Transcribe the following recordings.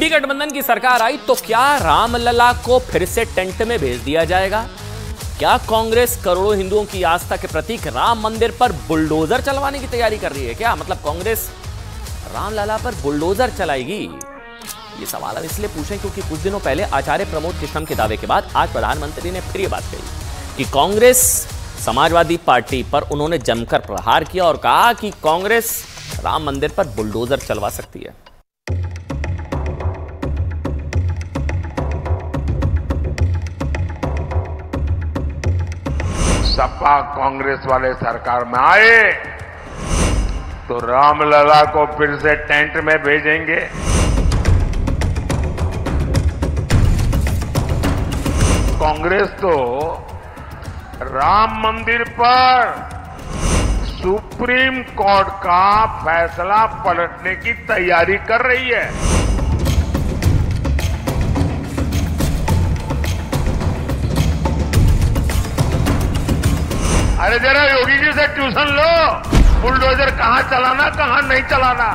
गठबंधन की सरकार आई तो क्या रामलला को फिर से टेंट में भेज दिया जाएगा? क्या कांग्रेस करोड़ों हिंदुओं की आस्था के प्रतीक राम मंदिर पर बुलडोजर चलवाने की तैयारी कर रही है क्या? मतलब कांग्रेस रामलला पर बुलडोजर चलाएगी? ये सवाल हम इसलिए पूछें क्योंकि कुछ दिनों पहले आचार्य प्रमोद कृष्णम के दावे के बाद आज प्रधानमंत्री ने फिर ये बात कही कि कांग्रेस समाजवादी पार्टी पर उन्होंने जमकर प्रहार किया और कहा कि कांग्रेस राम मंदिर पर बुलडोजर चलवा सकती है। सपा कांग्रेस वाले सरकार में आए तो रामलला को फिर से टेंट में भेजेंगे। कांग्रेस तो राम मंदिर पर सुप्रीम कोर्ट का फैसला पलटने की तैयारी कर रही है। अरे जरा योगी जी से ट्यूशन लो, बुलडोजर कहां चलाना कहां नहीं चलाना।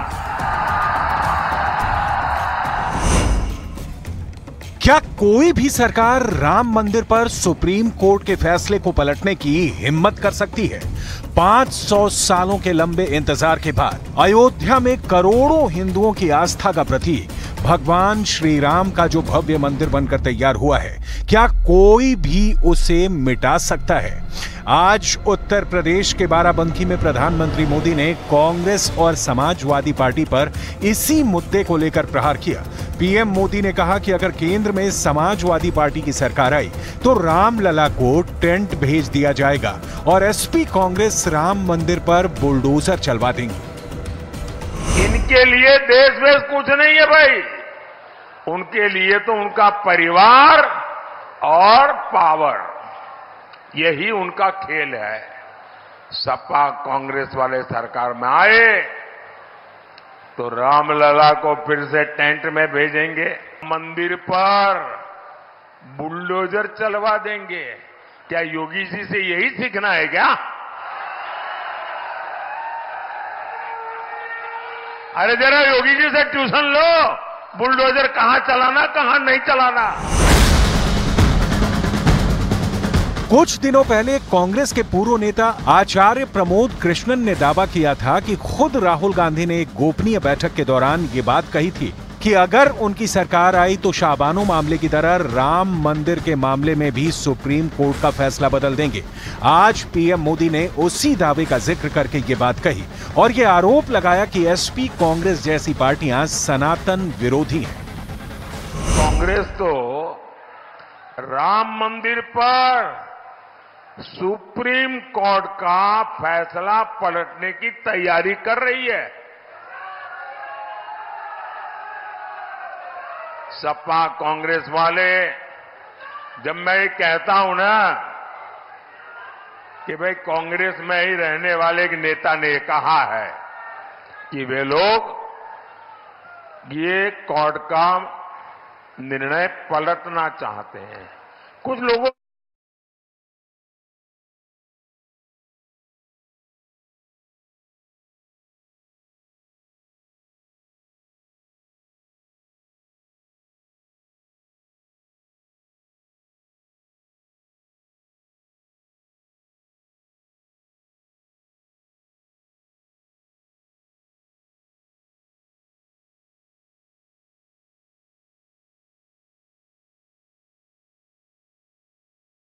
क्या कोई भी सरकार राम मंदिर पर सुप्रीम कोर्ट के फैसले को पलटने की हिम्मत कर सकती है? 500 सालों के लंबे इंतजार के बाद अयोध्या में करोड़ों हिंदुओं की आस्था का प्रतीक भगवान श्री राम का जो भव्य मंदिर बनकर तैयार हुआ है, क्या कोई भी उसे मिटा सकता है? आज उत्तर प्रदेश के बाराबंकी में प्रधानमंत्री मोदी ने कांग्रेस और समाजवादी पार्टी पर इसी मुद्दे को लेकर प्रहार किया। पीएम मोदी ने कहा कि अगर केंद्र में समाजवादी पार्टी की सरकार आई तो रामलला को टेंट भेज दिया जाएगा और एसपी कांग्रेस राम मंदिर पर बुलडोजर चलवा देंगे। इनके लिए देश वेश कुछ नहीं है भाई, उनके लिए तो उनका परिवार और पावर, यही उनका खेल है। सपा कांग्रेस वाले सरकार में आए तो रामलला को फिर से टेंट में भेजेंगे, मंदिर पर बुलडोजर चलवा देंगे। क्या योगी जी से यही सीखना है क्या? अरे जरा योगी जी से ट्यूशन लो, बुलडोजर कहां चलाना कहां नहीं चलाना। कुछ दिनों पहले कांग्रेस के पूर्व नेता आचार्य प्रमोद कृष्णन ने दावा किया था कि खुद राहुल गांधी ने एक गोपनीय बैठक के दौरान ये बात कही थी कि अगर उनकी सरकार आई तो शाबानो मामले की तरह राम मंदिर के मामले में भी सुप्रीम कोर्ट का फैसला बदल देंगे। आज पीएम मोदी ने उसी दावे का जिक्र करके ये बात कही और ये आरोप लगाया कि एसपी कांग्रेस जैसी पार्टियां सनातन विरोधी हैं। कांग्रेस तो राम मंदिर पर सुप्रीम कोर्ट का फैसला पलटने की तैयारी कर रही है। सपा कांग्रेस वाले, जब मैं ये कहता हूं ना कि भाई कांग्रेस में ही रहने वाले एक नेता ने कहा है कि वे लोग ये कोर्ट का निर्णय पलटना चाहते हैं, कुछ लोगों